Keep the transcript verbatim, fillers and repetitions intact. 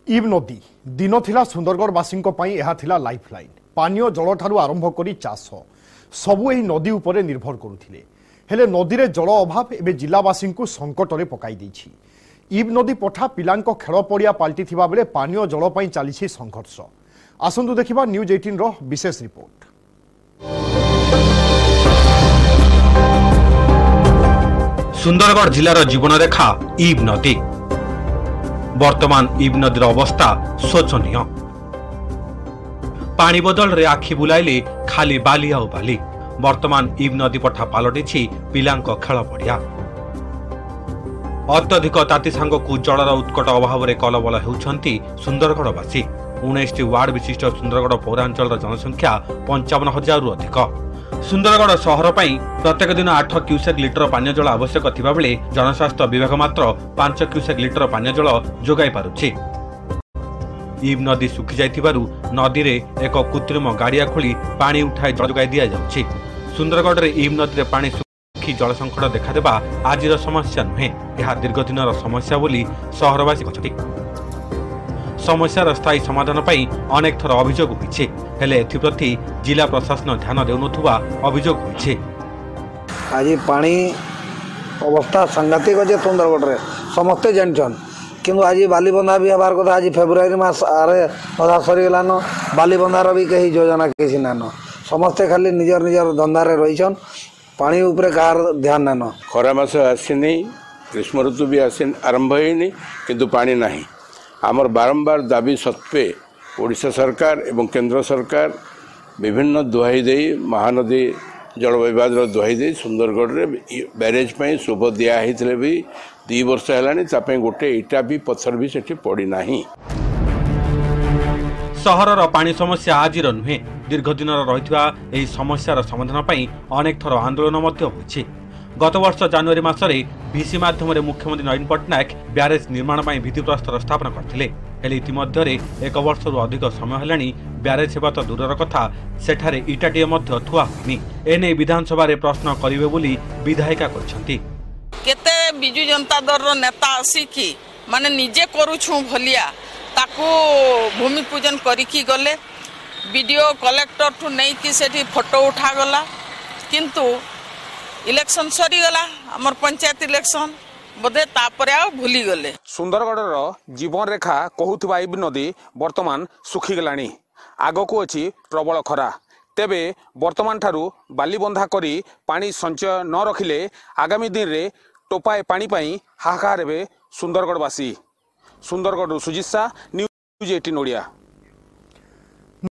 इब नदी दिन थिला सुंदरगढ़वासी लाइफ लाइन पानीय जल ठारू आरंभ कर चाष सबू यही नदी उपरे निर्भर करुथिले हेले नदी रे जल अभाव एवं जिलावासी को संकट में पकाई देछि। इब नदी पठा पिलांक खेल पड़िया पाल्टी थिबा बेले पानीय जल पई चली संघर्ष। आसंतु देखिबा न्यूज अठारह रो विशेष रिपोर्ट। सुंदरगढ़ जिलार जीवन रेखा इब नदी। वर्तमान इब नदीर अवस्था शोचनीय। पानी बदल रे आखि बुलाइले खाली बाली आउ बाली। वर्तमान इब नदी पठा पालटिछि पिलांक खेल पड़िया। अत्यधिक ताती सांगकु जलर उत्कट अभाव रे कलबल हेउछंती सुंदरगढ़वासी। उन्नीस वार्ड विशिष्ट सुंदरगढ़ पौरांचल जनसंख्या पंचावन हजार रु अधिक। सुंदरगढ़ सहर पई प्रत्येक दिन आठ क्यूसेक लिटर पानीय जल आवश्यक थिबा बेले जनस्वास्थ्य विभाग मात्र पांच क्यूसेक लिटर पानीय जल जोगाई पारुछि। इब नदी सुखी जाइथिबारु नदी रे एक कृत्रिम गाड़िया खोली पानी उठाई जल जोगाई दिया जाउछि। सुंदरगढ़ रे इब नदी रे पानी सुखी जल संकट देखा देबा आजिर समस्या नुहे, यह दीर्घ दिनर समस्या बोली सहरवासी कहछथि। समस्यार स्थायी समाधान पाई अनेक थर अभियोग होइछे, हेले एथिप्रति जिला प्रशासन ध्यान देउनथुवा अभियोग होइछे। आज पानी अवस्था सांघातिक अच्छे सुंदरगढ़ रे समस्ते जानछन, किंतु आज बालीबंधा भी हबार कथा। आज फेब्रुआरी मास आरे अधा सरीगलान, बालीबंधार भी कहीं योजना किसी नान। समस्ते खाली निजर निजर धंधारे रहीछन, पानी उपरे कार ध्यान नान। खरा मास आसीनी, ग्रीष्म ऋतु भी आसी आरंभ होइनी, किंतु पानी नाही। आमर बारंबार दाबी सत्वे ओडिशा सरकार एवं केंद्र सरकार विभिन्न दुहाई दे महानदी जल विवाद दुहाई दे सुंदरगढ़ रे बैरेज पई शुभ दिया हितले भी दी वर्ष हेलानी तापे गोटे इटा भी पत्थर भी सेठी पड़ी नाही। सहरर पानी समस्या आजिर नुहे, दीर्घ दिन रहिथिबा एही समस्यार समाधान पई अनेक थर आंदोलन मध्य होइछि। गत वर्ष जनवरी मासरे भिसी माध्यम मुख्यमंत्री नवीन पट्टनायक ब्यारेज निर्माण पर भित्तिप्रस्तर स्थापन करथिले, हेले इतिमध्ये एक वर्ष अधिक समय हेलानी ब्यारेज सेवा तो दूरर कथा सेठारे इटाटिए मध्य थुआ होइनी। एने विधानसभा रे प्रश्न करिवे बोली विधायिका कहछंती। केते बिजु जनता दल रो नेता आसी कि माने निजे करूछु भलिया ताकू भूमि पूजन करिकी गले, वीडियो कलेक्टर ठु नै कि सेठी फोटो उठा गला, किंतु इलेक्शन सरी गला हमर पंचायत इलेक्शन बोधे तापरे आ भूली गले। सुंदरगढ़ जीवन रेखा कहूथिबा इब नदी वर्तमान सुखी गलानी। आगकू अछि प्रबल खरा, तेबे वर्तमान ठारू बाली बंधा करी पानी संचय न रखिले आगामी दिन रे टोपाए पानी पाई हाहाकार हेबे सुंदरगढ़वासी। सुंदरगढ़ सुजित शाह, न्यूज अठारह ओडिया।